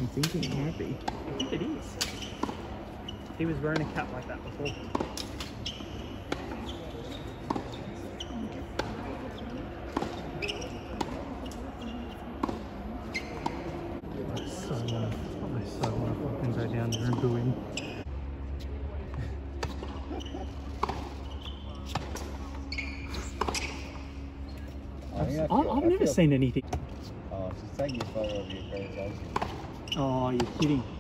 thinking it might be. I think it is. He was wearing a cap like that before. I so want to fucking go down there and boo him. I've never seen anything. Oh, she's taking a photo of your presentation. Oh, you're kidding.